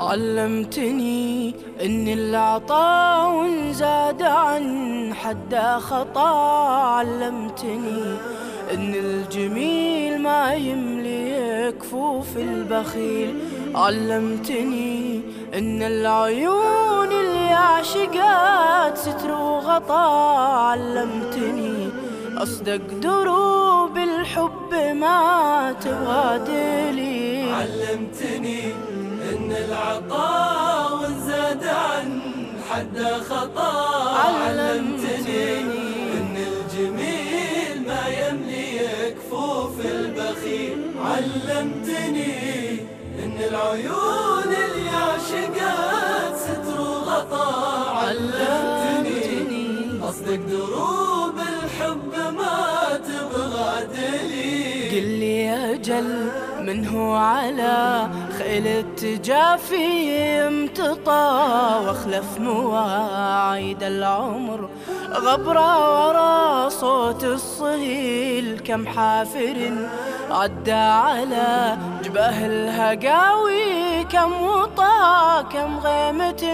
علمتني ان العطاء وانزاد عن حده خطا. علمتني ان الجميل ما يملي كفوف البخيل. علمتني ان العيون اللي عشقت ستر وغطا. علمتني اصدق دروب الحب ما تبغى دليل. علمتني إن العطاء وانزاد عن حده خطا. علمتني إن الجميل ما يملي كفوف البخيل. علمتني إن العيون اللي عشقت ستر وغطا. علمتني أصدق دروب الحب ما تبغى دليل. قل لي أجل من هو على خيل التجافي امتطى واخلف مواعيد العمر غبرة ورا صوت الصهيل. كم حافر عدى على جباه الهقاوي، كم وطا كم غيمة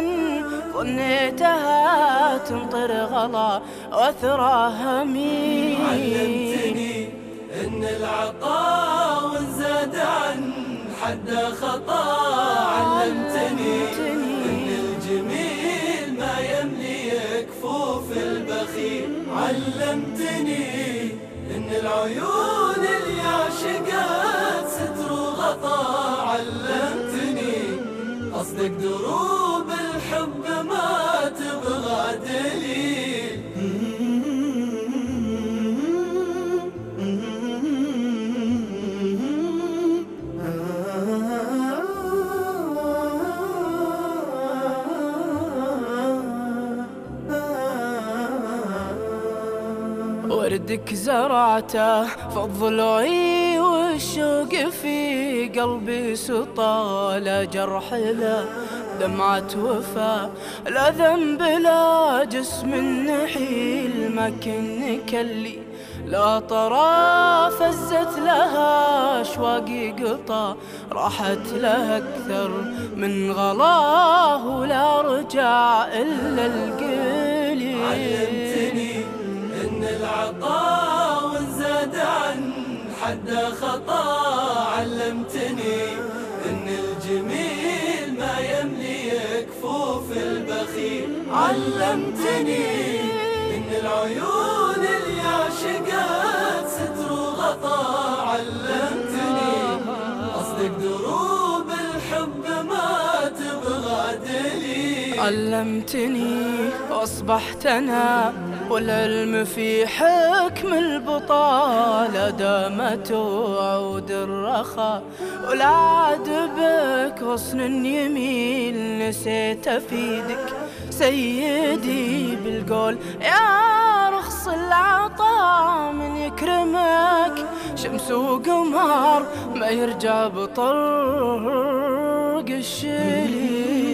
ظنيتها تمطر غلا وثراها مين. علمتني إن العطاء وانزاد عن حده خطا. علمتني إن الجميل ما يملي كفوف البخيل. علمتني إن العيون اللي عشقت ستر وغطا. علمتني أصدق دروب الحب ما تبغى دليل. وردك زرعته في الضلوعي والشوق في قلبي سطى. لا جرح لا دمعة وفا، لا ذنب لا جسم نحيل. ما كنك اللي لا طرا فزت لها أشواقي قطا. راحت لها أكثر من غلاه ولا رجع إلا القليل. علمتني إن العطاء وانزاد عن حده خطا. علمتني إن الجميل ما يملي كفوف البخيل. علمتني إن العيون اللي عشقت ستر وغطا. علمتني أصدق دروب الحب ما تبغى دليل. علمتني واصبحت انا والعلم في حكم البطالة. دامت وعود الرخاء ولا عاد بك غصن يميل. نسيت افيدك سيدي بالقول يا رخص العطاء. من يكرمك شمس وقمر ما يرجع بطرق الشليل.